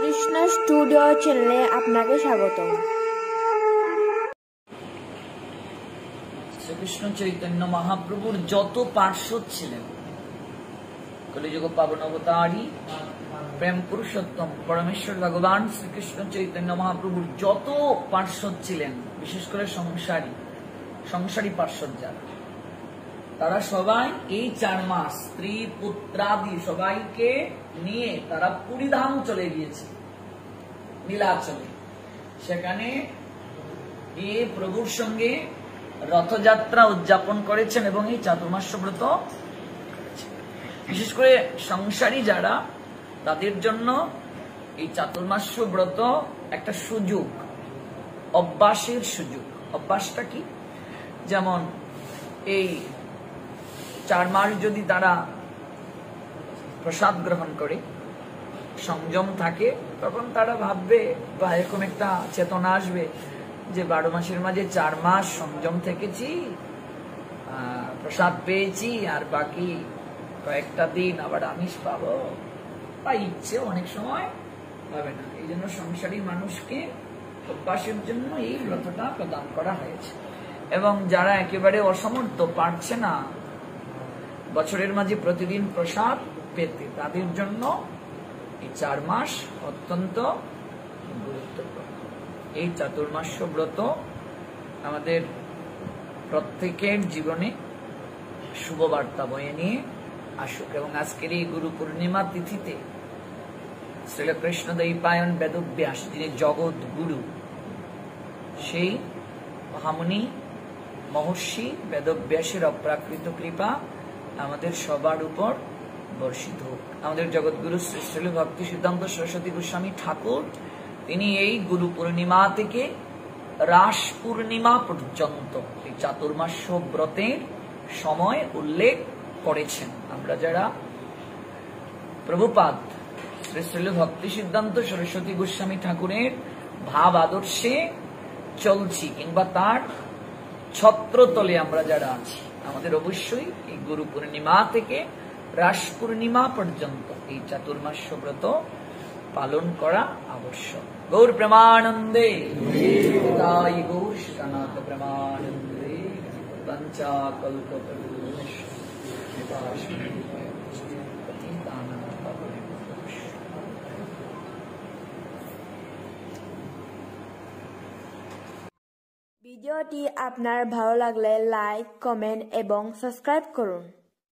Shrikrishna studio চ্যানেলে আপনাকে স্বাগতম। শ্রীকৃষ্ণ চৈতন্য মহাপ্রভুর যত পার্শ্বদ ছিলেন, কলিযুগ পাবন অবতারী প্রেম পুরুষোত্তম পরমেশ্বর ভগবান শ্রীকৃষ্ণ চৈতন্য মহাপ্রভুর যত পার্শ্বদ ছিলেন, বিশেষ করে সংসারী পার্শ্বদ যারা, তারা সবাই এই 4 মাস স্ত্রী পুত্রাদি সবাইকে নিয়ে তারা পুরীধাম চলে গিয়েছে, নীলাচলে। সেখানে এই প্রভুর সঙ্গে রথযাত্রা উদযাপন করেছেন এবং এই চাতুর্মাস্য ব্রত করেছেন। বিশেষ করে সংসারী যারা, তাদের জন্য এই চাতুর্মাস্য ব্রত একটা সুযোগ, অভ্যাসের সুযোগ। অভ্যাসটা কি? যেমন এই 4 মাস যদি তারা প্রসাদ গ্রহণ করে, সংযম থাকে, তখন তারা ভাববে বা এরকম একটা চেতনা আসবে যে 12 মাসের মাঝে 4 মাস সংযম থেকেছি, প্রসাদ পেয়েছি, আর বাকি কয়েকটা দিন আবার আমিষ পাবো, বা ইচ্ছে অনেক সময় হবে না। এই জন্য সংসারী মানুষকে অভ্যাসের জন্য এই ব্রতটা প্রদান করা হয়েছে। এবং যারা একেবারে অসমর্থ, পারছে না বছরের মাঝে প্রতিদিন প্রসাদ পেতে, তাদের জন্য এই 4 মাস অত্যন্ত গুরুত্বপূর্ণ। এই চাতুর্মাস্য ব্রত আমাদের প্রত্যেকের জীবনে শুভবার্তা বয়ে নিয়ে আসুক। এবং আজকের এই গুরু পূর্ণিমা তিথিতে শ্রীকৃষ্ণ দ্বৈপায়ন বেদব্যাস, যিনি জগৎ গুরু, সেই মহামুনি মহর্ষি বেদব্যাসের অপ্রাকৃত কৃপা আমাদের সবার উপর বর্ষিত হোক। আমাদের জগৎগুরু শ্রী শ্রী ভক্তি সিদ্ধান্ত সরস্বতী গোস্বামী ঠাকুর, তিনি এই গুরু পূর্ণিমা থেকে রাস পূর্ণিমা পর্যন্ত এই চাতুর্মাস্য ব্রতের সময় উল্লেখ করেছেন। আমরা যারা প্রভুপাদ শ্রী শ্রী ভক্তি সিদ্ধান্ত সরস্বতী গোস্বামী ঠাকুরের ভাব আদর্শে চলছি, কিংবা তার ছত্রতলে আমরা যারা আছি, আমাদের অবশ্যই এই গুরু পূর্ণিমা থেকে রাস পূর্ণিমা পর্যন্ত এই চাতুর্মাস্য ব্রত পালন করা আবশ্যক। গৌর প্রেমানন্দে, গৌর সনাত প্রেমানন্দে, পঞ্চাকল্পতরুশ্চ ভিডিওটি আপনার ভালো লাগলে লাইক, কমেন্ট এবং সাবস্ক্রাইব করুন।